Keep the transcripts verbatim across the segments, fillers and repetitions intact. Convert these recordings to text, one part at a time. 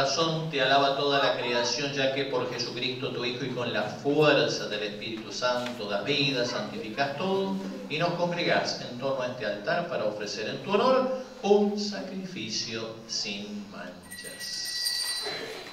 razón te alaba toda la creación, ya que por Jesucristo tu Hijo y con la fuerza del Espíritu Santo das vida, santificás todo y nos congregás en torno a este altar para ofrecer en tu honor un sacrificio sin manchas.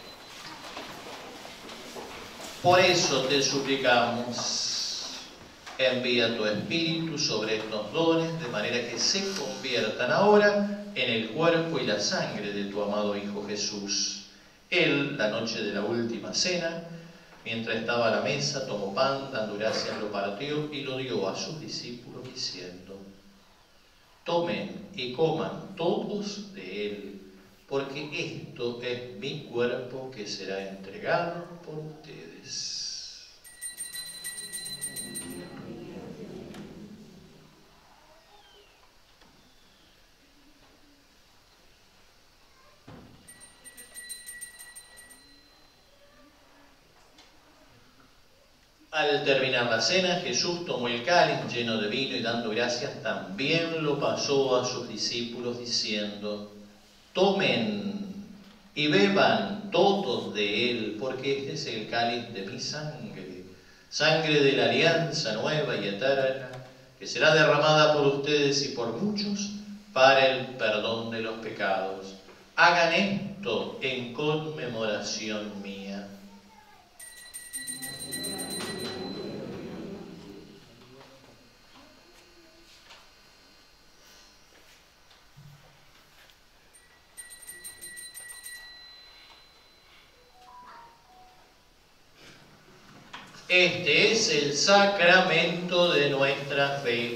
Por eso te suplicamos, envía tu Espíritu sobre estos dones, de manera que se conviertan ahora en el cuerpo y la sangre de tu amado Hijo Jesús. Él, la noche de la última cena, mientras estaba a la mesa, tomó pan, dando gracias, lo partió y lo dio a sus discípulos, diciendo: tomen y coman todos de él, porque esto es mi cuerpo que será entregado por ustedes. Al terminar la cena, Jesús tomó el cáliz lleno de vino y dando gracias también lo pasó a sus discípulos diciendo: tomen y beban todos de él, porque este es el cáliz de mi sangre, sangre de la alianza nueva y eterna, que será derramada por ustedes y por muchos para el perdón de los pecados. Hagan esto en conmemoración mía. Este es el sacramento de nuestra fe.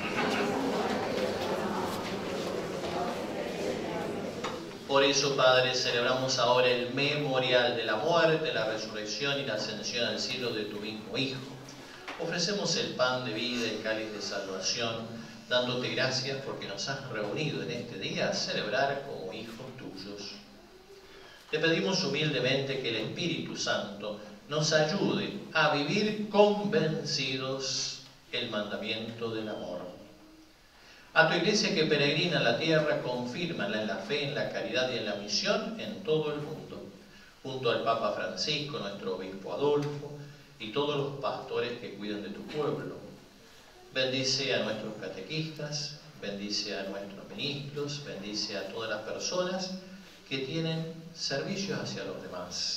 Por eso, Padre, celebramos ahora el memorial de la muerte, la resurrección y la ascensión al cielo de tu mismo Hijo. Ofrecemos el pan de vida y el cáliz de salvación, dándote gracias porque nos has reunido en este día a celebrar como hijos tuyos. Te pedimos humildemente que el Espíritu Santo nos ayude a vivir convencidos el mandamiento del amor. A tu iglesia que peregrina a la tierra, confírmala en la fe, en la caridad y en la misión en todo el mundo, junto al Papa Francisco, nuestro obispo Adolfo y todos los pastores que cuidan de tu pueblo. Bendice a nuestros catequistas, bendice a nuestros ministros, bendice a todas las personas que tienen servicios hacia los demás.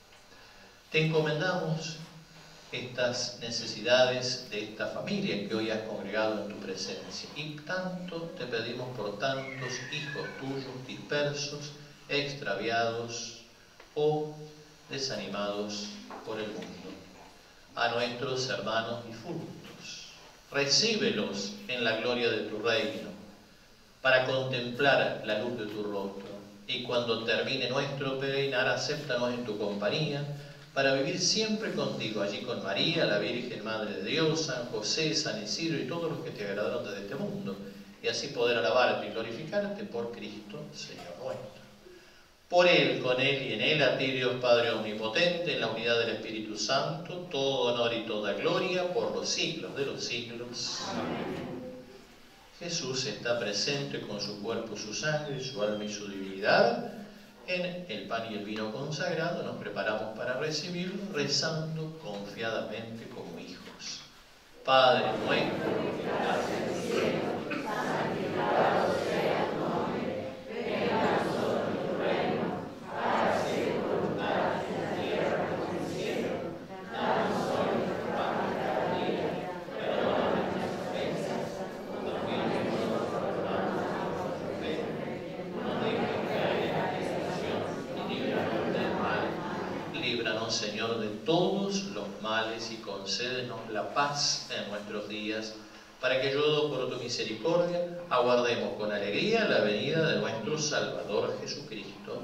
Te encomendamos estas necesidades de esta familia que hoy has congregado en tu presencia. Y tanto te pedimos por tantos hijos tuyos dispersos, extraviados o desanimados por el mundo. A nuestros hermanos difuntos, recíbelos en la gloria de tu reino, para contemplar la luz de tu rostro. Y cuando termine nuestro peregrinar, acéptanos en tu compañía, para vivir siempre contigo, allí con María, la Virgen Madre de Dios, San José, San Isidro y todos los que te agradaron desde este mundo, y así poder alabarte y glorificarte por Cristo, Señor nuestro. Por Él, con Él y en Él, a ti, Dios Padre Omnipotente, en la unidad del Espíritu Santo, todo honor y toda gloria por los siglos de los siglos. Amén. Jesús está presente con su cuerpo, su sangre, su alma y su divinidad. En el pan y el vino consagrado nos preparamos para recibirlo, rezando confiadamente como hijos. Padre nuestro, que estás en el cielo, santificado sea tu nombre, venga a nosotros tu reino, hágase tu voluntad en la tierra como en el cielo. Danos hoy nuestro pan de cada día, perdona nuestras ofensas, como también nosotros perdonamos a nuestros ofensores. No dejes caer en la tentación y líbranos del mal. Líbranos, Señor, de todos los males y concédenos la paz en nuestros días, para que, ayudados por tu misericordia, aguardemos con alegría la venida de nuestro Salvador Jesucristo.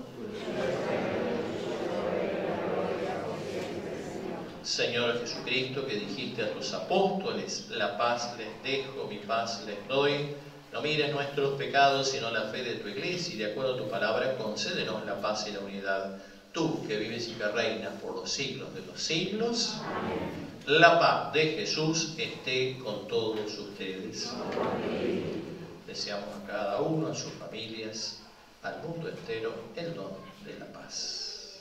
Señor Jesucristo, que dijiste a tus apóstoles: la paz les dejo, mi paz les doy. No mires nuestros pecados, sino la fe de tu iglesia, y de acuerdo a tu palabra, concédenos la paz y la unidad. Tú, que vives y que reinas por los siglos de los siglos, amén. La paz de Jesús esté con todos ustedes. Amén. Deseamos a cada uno, a sus familias, al mundo entero, el don de la paz.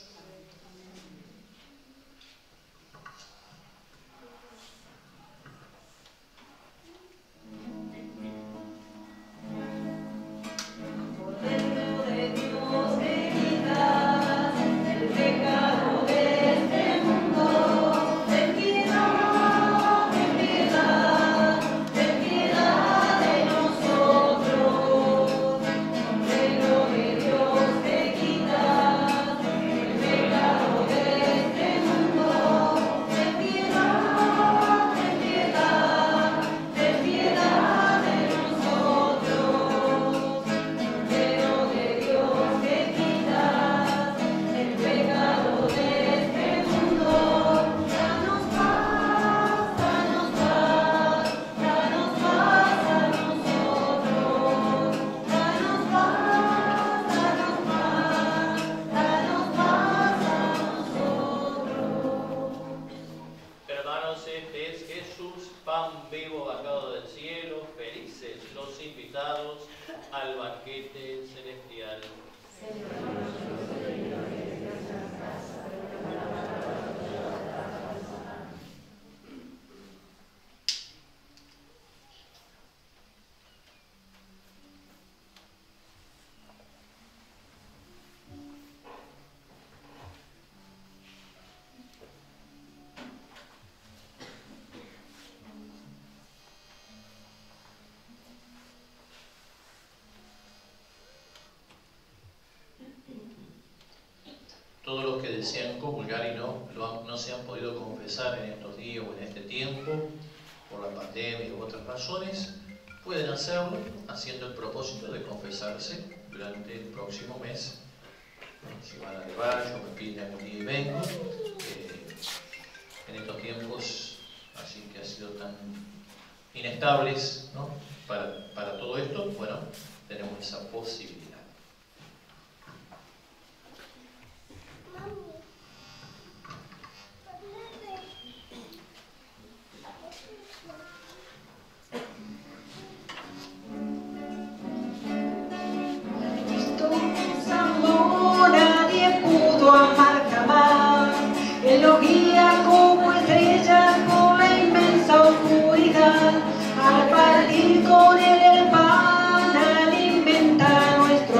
Al banquete celestial. Todos los que desean comulgar y no, lo han, no se han podido confesar en estos días o en este tiempo, por la pandemia u otras razones, pueden hacerlo haciendo el propósito de confesarse durante el próximo mes. Bueno, si van a elevar, yo me piden algún día y vengo. Eh, en estos tiempos, así que ha sido tan inestables, ¿no? para, para todo esto, bueno, tenemos esa posibilidad. Lo guía como estrella por la inmensa oscuridad, al partir con él el pan alimenta nuestro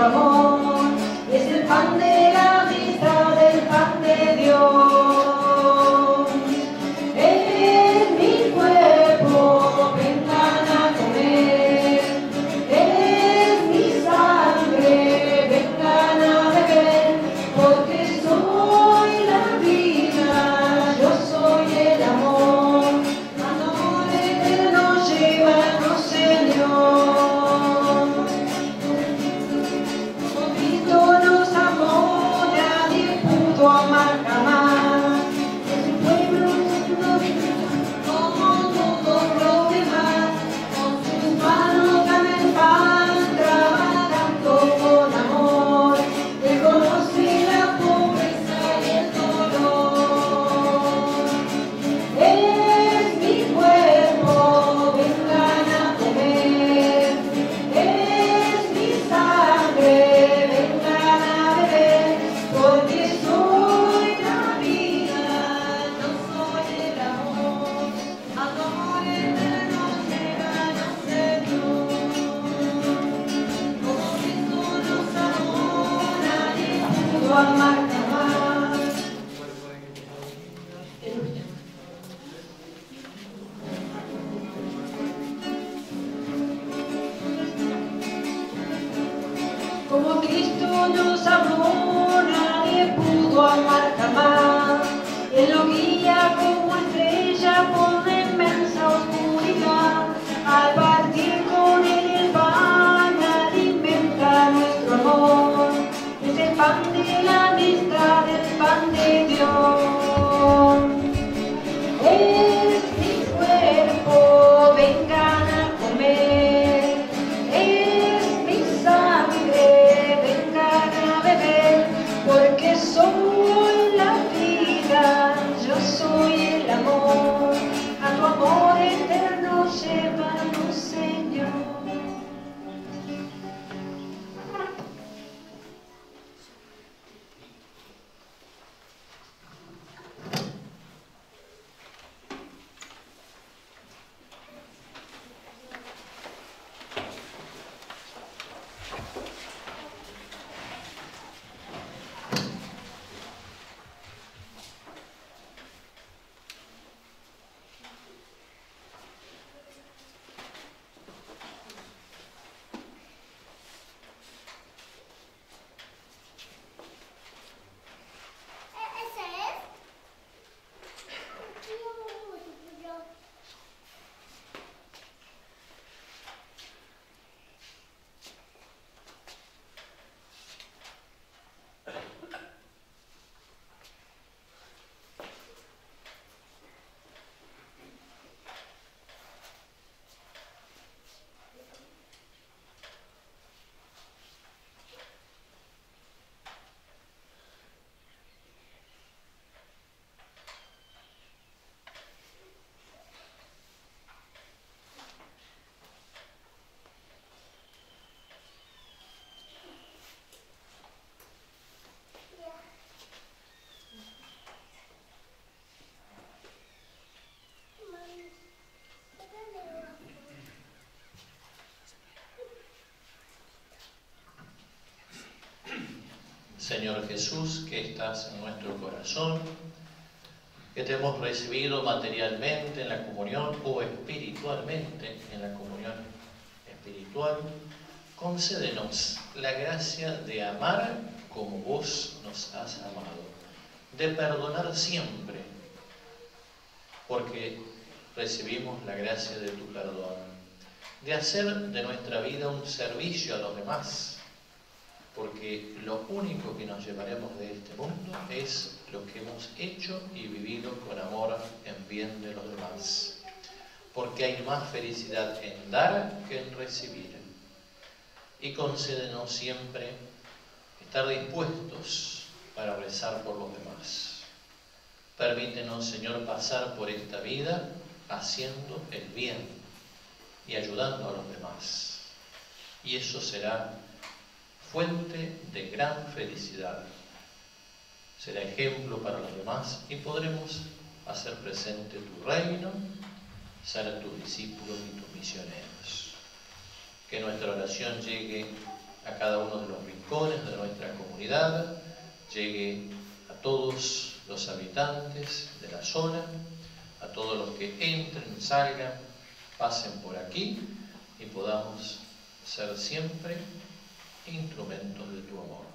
Señor Jesús, que estás en nuestro corazón, que te hemos recibido materialmente en la comunión o espiritualmente en la comunión espiritual, concédenos la gracia de amar como vos nos has amado, de perdonar siempre, porque recibimos la gracia de tu perdón, de hacer de nuestra vida un servicio a los demás, porque lo único que nos llevaremos de este mundo es lo que hemos hecho y vivido con amor en bien de los demás, porque hay más felicidad en dar que en recibir. Y concédenos siempre estar dispuestos para rezar por los demás. Permítenos, Señor, pasar por esta vida haciendo el bien y ayudando a los demás. Y eso será fuente de gran felicidad. Será ejemplo para los demás y podremos hacer presente tu reino, ser tus discípulos y tus misioneros. Que nuestra oración llegue a cada uno de los rincones de nuestra comunidad, llegue a todos los habitantes de la zona, a todos los que entren, salgan, pasen por aquí y podamos ser siempre instrumentos de tu amor.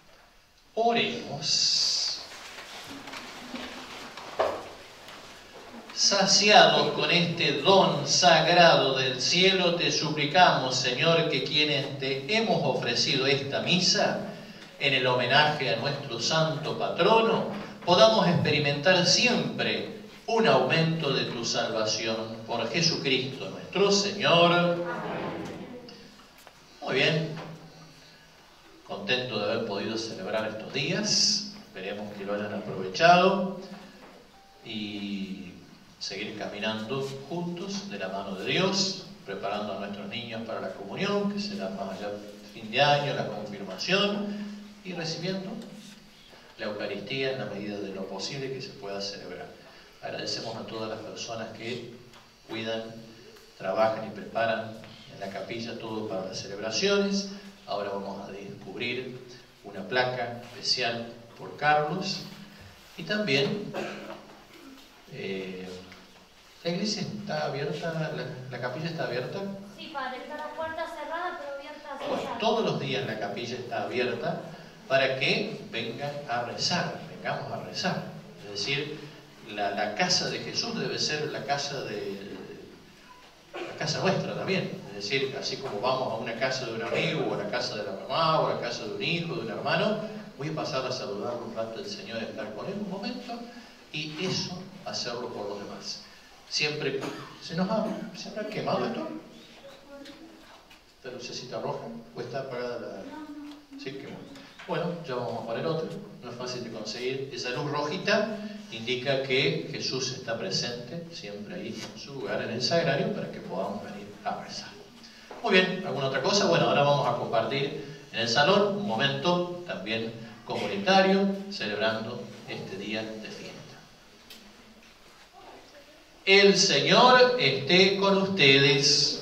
Oremos. Saciados con este don sagrado del cielo, te suplicamos, Señor, que quienes te hemos ofrecido esta misa, en el homenaje a nuestro santo patrono, podamos experimentar siempre un aumento de tu salvación. Por Jesucristo nuestro Señor. Amén. Muy bien. Contento de haber podido celebrar estos días. Esperemos que lo hayan aprovechado y seguir caminando juntos de la mano de Dios, preparando a nuestros niños para la comunión, que será más allá del fin de año, la confirmación, y recibiendo la Eucaristía en la medida de lo posible que se pueda celebrar. Agradecemos a todas las personas que cuidan, trabajan y preparan en la capilla todo para las celebraciones. Ahora vamos a descubrir una placa especial por Carlos y también eh, la iglesia está abierta, la, la capilla está abierta. Sí, padre, está la puerta cerrada pero abierta. Bueno, todos los días la capilla está abierta para que vengan a rezar, vengamos a rezar. Es decir, la, la casa de Jesús debe ser la casa de la casa nuestra también. Es decir, así como vamos a una casa de un amigo, o a la casa de la mamá, o a la casa de un hijo, de un hermano, voy a pasar a saludarlo un rato del Señor, a estar con él un momento, y eso hacerlo por los demás. Siempre se nos ha, se habrá quemado esto. ¿Esta lucecita roja? ¿O está apagada la...? Sí, quemó. Bueno, ya vamos a poner otra. No es fácil de conseguir. Esa luz rojita indica que Jesús está presente siempre ahí en su lugar, en el sagrario, para que podamos venir a rezar. Muy bien, ¿alguna otra cosa? Bueno, ahora vamos a compartir en el salón un momento también comunitario, celebrando este día de fiesta. El Señor esté con ustedes.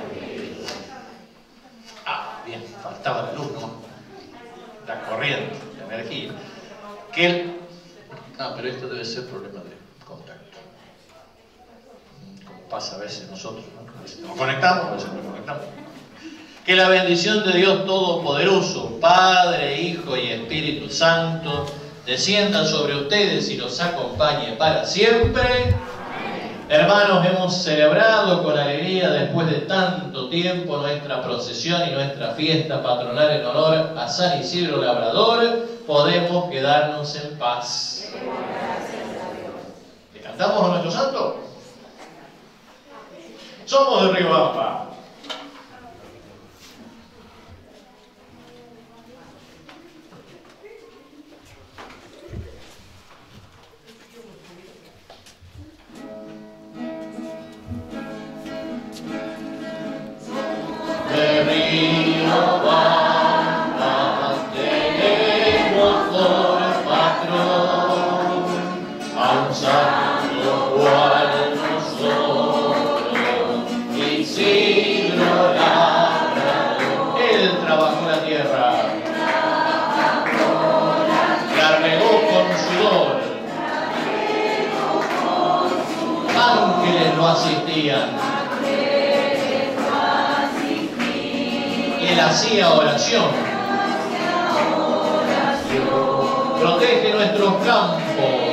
Ah, bien, faltaba la luz, ¿no? La corriente, la energía. Que el... Ah, pero esto debe ser problema de contacto. Como pasa a veces nosotros, ¿no? A veces nos conectamos, a veces nos conectamos. Que la bendición de Dios Todopoderoso, Padre, Hijo y Espíritu Santo, descienda sobre ustedes y los acompañe para siempre. Hermanos, hemos celebrado con alegría después de tanto tiempo nuestra procesión y nuestra fiesta patronal en honor a San Isidro Labrador. Podemos quedarnos en paz. ¿Le cantamos a nuestro santo? Somos de Riobamba. Santo cual nosotros, y si asistían. Y él hacía oración. Protege nuestros campos,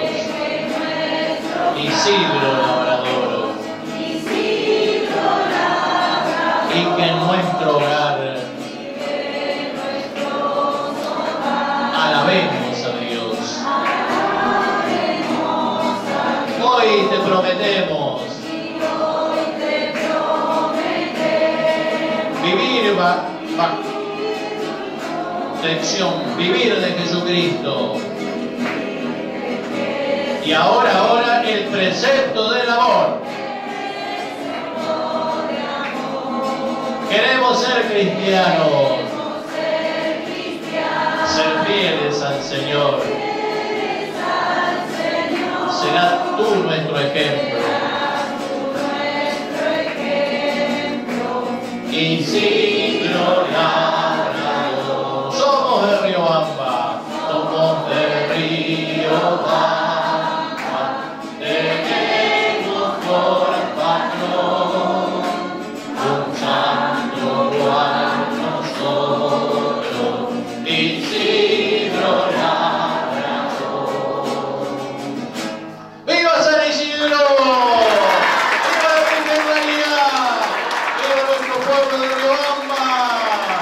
Isidro labrador, y que en nuestro hogar alabemos a Dios. Hoy te prometemos vivir va, va, lección, vivir de Jesucristo. Y ahora, ahora el precepto del amor. Queremos ser cristianos, ser fieles al Señor. Será tú nuestro ejemplo. Isidro labrador, somos de Riobamba, somos de Riobamba. Tenemos por patrón un santo igual nosotros, Isidro labrador. ¡Viva San Isidro! ¡Viva la Virgen María! ¡Viva nuestro pueblo de Riobamba!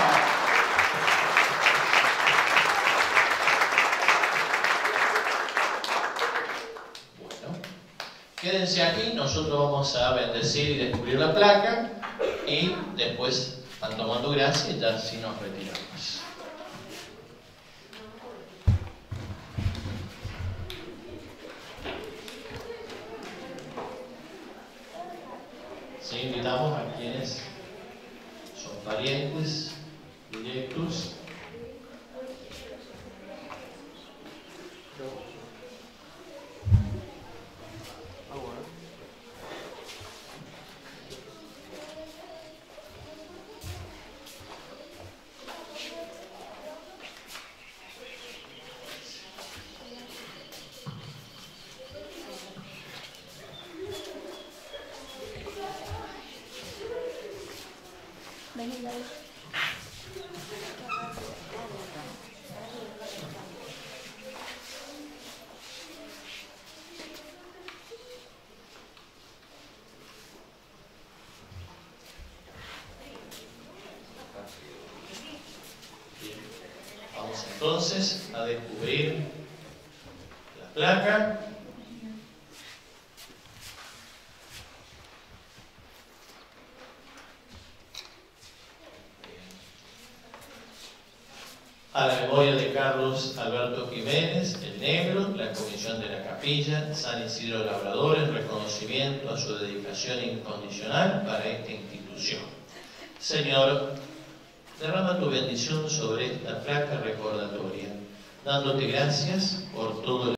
Quédense aquí, nosotros vamos a bendecir y descubrir la placa y después van tomando gracia y ya así nos retiramos. Sí, invitamos a quienes son parientes directos. Vamos entonces a descubrir la placa. A la memoria de Carlos Alberto Jiménez, el Negro, la Comisión de la Capilla, San Isidro Labrador, en reconocimiento a su dedicación incondicional para esta institución. Señor, derrama tu bendición sobre esta placa recordatoria, dándote gracias por todo el